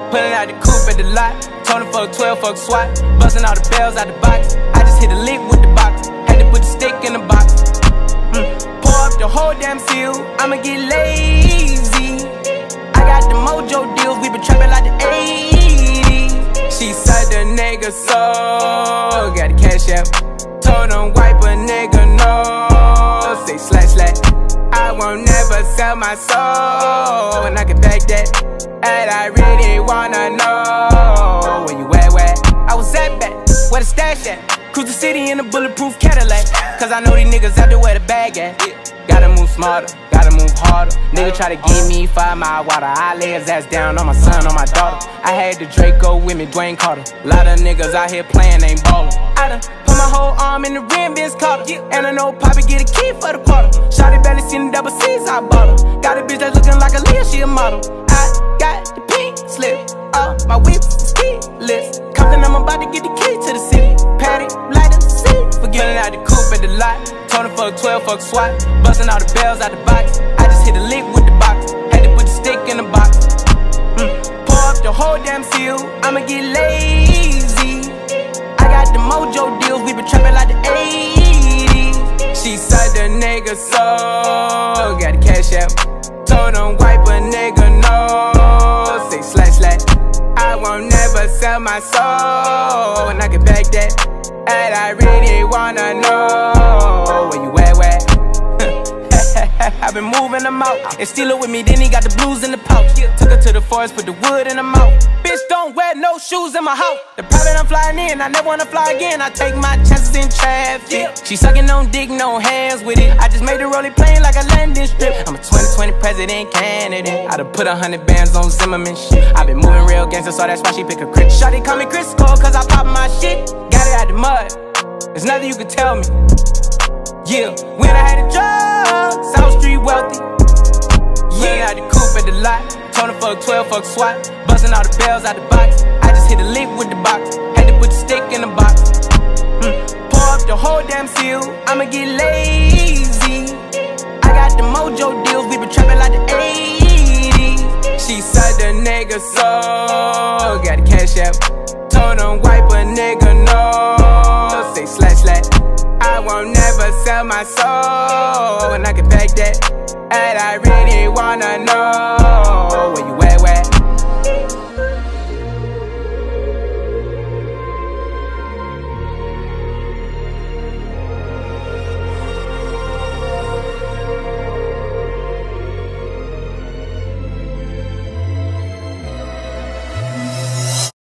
Pulling out the coupe at the lot. Told him fuck 12, fuck SWAT. Busting all the bells out the box. I just hit a lick with the box. Had to put the stick in the box. Pour up the whole damn seal. I'ma get lazy. I got the mojo deals. We been trapping like the 80s. She said the nigga so. Got the cash out. Told him wipe a nigga no. Say slash slash. I won't never sell my soul. And I can back that. And I really wanna know where you at, where? I was at back, where the stash at? Cruise the city in a bulletproof Cadillac. Cause I know these niggas out there where the bag at. Gotta move smarter, gotta move harder. Nigga try to give me 5 mile water. I lay his ass down on my son, on my daughter. I had the Draco with me, Dwayne Carter. Lot of niggas out here playing, ain't ballin'. I done put my whole arm in the rim, Vince Carter. And I know Poppy get a key for the quarter. Shawty barely seen the double C's, I bought her. Got a bitch that's looking like a Leah, she a model. I got the pink slip, my whip is keyless. Compton, I'm about to get the key to the city. Patty, light up the seat. Forgetting out the coupe at the lot. Told him fuck 12, fuck SWAT. Busting all the bells out the box. I just hit a lick with the box. Had to put the stick in the box. Pour up the whole damn seal. I'ma get lazy. I got the mojo deals. We been trapping like the 80s. She said the nigga so. Got the cash out. Told him wipe a nigga no. Say slash slash. I won't never sell my soul. And I can back that. And I really wanna know where you at, where? I've been moving them out. And steal it with me, then he got the blues in the pouch. Took her to the forest, put the wood in the mouth. Bitch, don't wear no shoes in my house. The private I'm flying in, I never wanna fly again. I take my chances in traffic. She sucking on dick, no hands with it. I just made the rolling plane like a landing strip. I'm a 2020 president candidate. I done put 100 bands on Zimmerman shit. I been moving real gangster, so that's why she pick a crit. Shawty call me Chris Cole, cause I pop my shit. Got it out the mud, there's nothing you can tell me. Yeah, when I had a job, South Street wealthy. Yeah, out the coupe at the lot. Told him fuck 12, fuck SWAT. Busting all the bells out the box. I just hit a lick with the box. Had to put the stick in the box. Pour up the whole damn seal. I'ma get lazy. I got the mojo deals. We been trapping like the 80s. She said the nigga so. Got the cash out. Told him wipe a nigga no. Say slash slash. I won't never sell my soul. And I can back that. And I really wanna know